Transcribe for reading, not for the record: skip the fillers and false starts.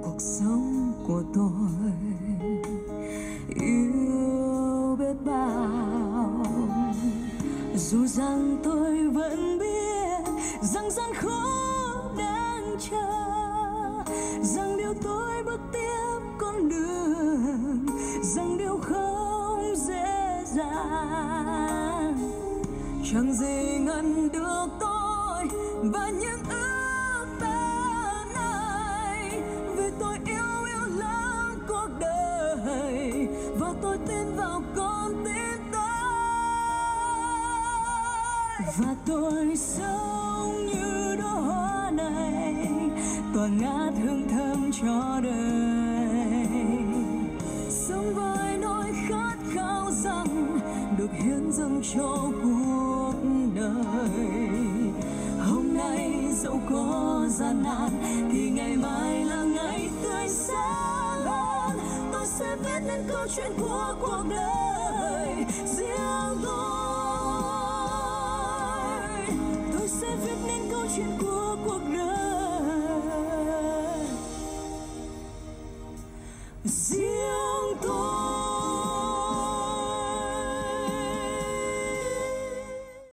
cuộc sống của tôi. Yêu biết bao, dù rằng tôi vẫn biết rằng gian khó đang chờ, rằng điều tôi bước tiếp con đường, rằng điều không dễ dàng. Chẳng gì ngăn được tôi và những ước mơ này, vì tôi yêu lắm cuộc đời và tôi tin vào con tim tôi. Và tôi sống như đóa hoa này, tỏa ngát hương thơm cho đời, sống với nỗi khát khao rằng được hiến dâng cho cuộc đời. Hôm nay dẫu có gian nan thì ngày mai là ngày tươi sáng hơn. Tôi sẽ viết nên câu chuyện của cuộc đời riêng tôi sẽ viết nên câu chuyện của cuộc đời riêng tôi.